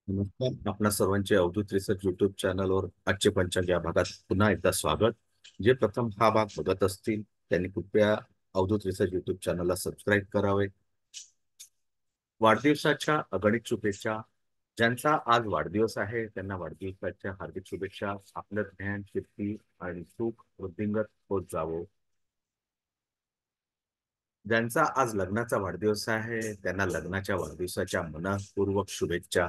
नमस्कार. आपणा सर्वांचे अवधूत रिसर्च युट्यूब चॅनलवर आजचे पंचांग या भागात पुन्हा एकदा स्वागत. जे प्रथम हा भाग बघत असतील त्यांनी कृपया अवधूत रिसर्च युट्यूब चॅनलला सबस्क्राईब करावे. वाढदिवसाच्या अगणित शुभेच्छा. ज्यांचा आज वाढदिवस आहे त्यांना वाढदिवसाच्या हार्दिक शुभेच्छा. आपलं ज्ञान, कीर्ती आणि सुख वृद्धिंगत होत जावो. ज्यांचा आज लग्नाचा वाढदिवस आहे त्यांना लग्नाच्या वाढदिवसाच्या मनःपूर्वक शुभेच्छा.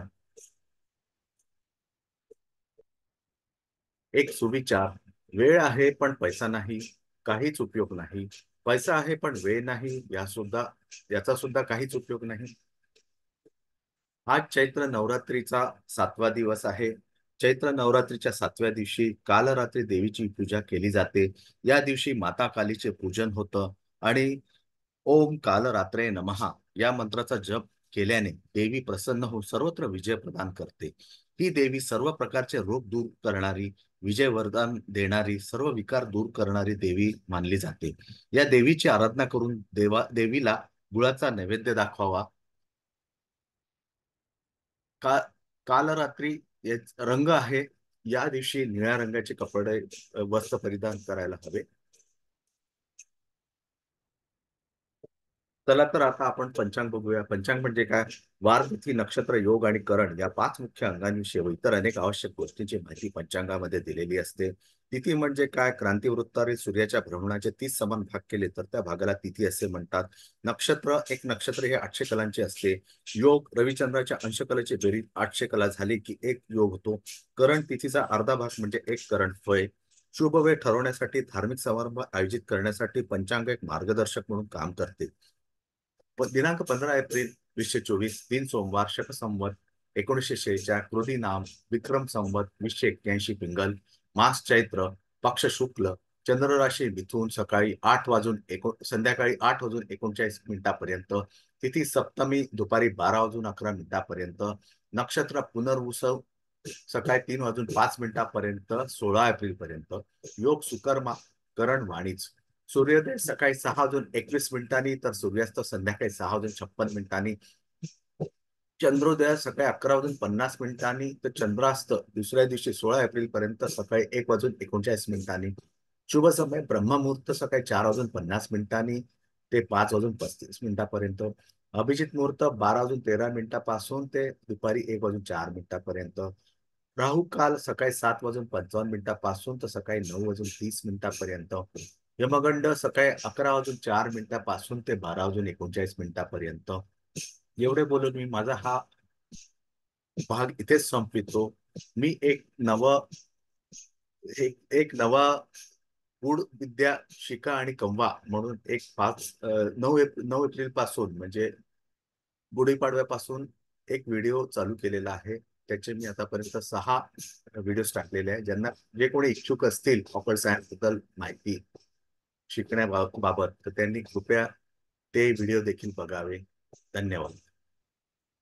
एक सुविचार. वेळ आहे पण पैसा नाही, काहीच उपयोग नाही. पैसा आहे पण वेळ नाही, याचा सुद्धा काहीच उपयोग नाही. आज चैत्र नवरात्रीचा 7वा दिवस आहे. चैत्र नवरात्रीच्या 7व्या दिवशी काल रात्री देवीची पूजा केली जाते. या दिवशी माता कालीचे पूजन होतं आणि ओम कालरात्रे नमः या मंत्राचा जप केल्याने देवी प्रसन्न होऊन सर्वत्र विजय प्रदान करते. ही देवी सर्व प्रकारचे रोग दूर करणारी, विजय वरदान देणारी, सर्व विकार दूर करणारी देवी मानली जाते. या देवीची आराधना करून देवीला गुळाचा नैवेद्य दाखवावा. का कालरात्री रंग आहे. या दिवशी निळ्या रंगाचे कपडे वस्त्र परिधान करायला हवे. चला तर आता आपण पंचांग बघूया. पंचांग म्हणजे काय? वार, तिथी, नक्षत्र, योग आणि करण या 5 मुख्य अंगांविषयी व इतर अनेक आवश्यक गोष्टींची माहिती पंचांगामध्ये दिलेली असते. तिथी म्हणजे काय? क्रांतिवृत्तावरील सूर्याच्या भ्रमणाचे 30 समान भाग केले तर त्या भागाला तिथी असे म्हणतात. नक्षत्र, एक नक्षत्र हे 800 कलांचे असते. योग, रविचंद्राच्या अंशकलेची बेरीज 800 कला झाली की एक योग होतो. करण, तिथीचा अर्धा भाग म्हणजे एक करण होय. शुभ वेळ ठरवण्यासाठी, धार्मिक समारंभ आयोजित करण्यासाठी पंचांग एक मार्गदर्शक म्हणून काम करते. दिनांक 15 एप्रिल 2024, दिन सोमवार, शक संवत 1946, कृती नाम विक्रम संवत 2081 पिंगल, मास चैत्र, पक्ष शुक्ल, चंद्र राशी मिथुन, संध्याकाळी 8 वाजून 39 मिनिटापर्यंत, तिथी सप्तमी दुपारी 12 वाजून 11 मिनिटापर्यंत, नक्षत्र पुनर्वसु सकाळी 3 वाजून 5 मिनिटापर्यंत 16 एप्रिल पर्यंत, योग सुकर्मा, करण वाणीच. सूर्योदय सकाळी 6 वाजून 21 मिनिटांनी तर सूर्यास्त संध्याकाळी 6 वाजून 56 मिनिटांनी. चंद्रोदय सकाळी 11 वाजून 50 मिनिटांनी तर चंद्रास्त दुसऱ्या दिवशी 16 एप्रिल पर्यंत सकाळी 1 वाजून 39 मिनिटांनी. शुभ समय ब्रह्ममुहूर्त सकाळी 4 वाजून 50 मिनिटांनी ते 5 वाजून 35 मिनिटापर्यंत. अभिजित मुहूर्त 12 वाजून 13 मिनिटापासून ते दुपारी 1 वाजून 4 मिनिटापर्यंत. राहू काल सकाळी 7 वाजून 55 मिनिटापासून तर सकाळी 9 वाजून 30 मिनिटापर्यंत. यमगंड सकाळी 11 वाजून 4 मिनिटापासून ते 12 वाजून 39 मिनिटापर्यंत. एवढे बोलून मी माझा हा भाग इथेच संपवितो. मी एक नवा गूढ विद्या शिका आणि कमवा म्हणून एक 9 एप्रिल पासून म्हणजे गुढीपाडव्यापासून एक व्हिडिओ चालू केलेला आहे. त्याचे मी आतापर्यंत 6 व्हिडिओज टाकलेले आहे. जे कोणी इच्छुक असतील कॉपर सायन्स बद्दल माहिती शिकण्याबाबत तर त्यांनी कृपया ते व्हिडिओ देखील बघावे. धन्यवाद.